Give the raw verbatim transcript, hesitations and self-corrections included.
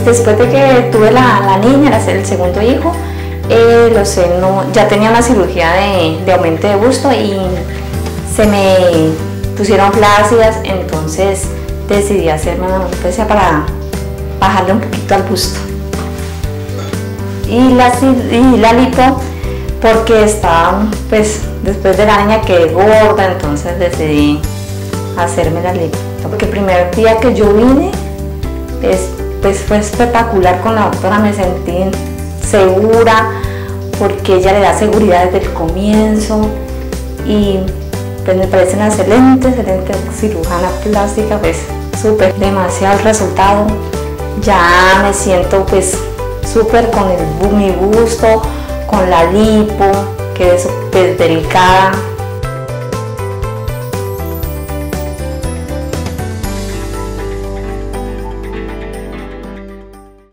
después de que tuve la, la niña, el segundo hijo, eh, los senos, ya tenía una cirugía de, de aumento de busto y se me pusieron flácidas, entonces decidí hacerme una anestesia para bajarle un poquito al busto. Y la, y la lipo porque estaba, pues, después de la niña quedé gorda, entonces decidí hacerme la lipo. Porque el primer día que yo vine, pues, pues fue espectacular con la doctora, me sentí segura, porque ella le da seguridad desde el comienzo y pues me parece una excelente, excelente cirujana plástica, pues súper, demasiado el resultado. Ya me siento pues súper con el, mi busto, con la lipo, que es pues, delicada.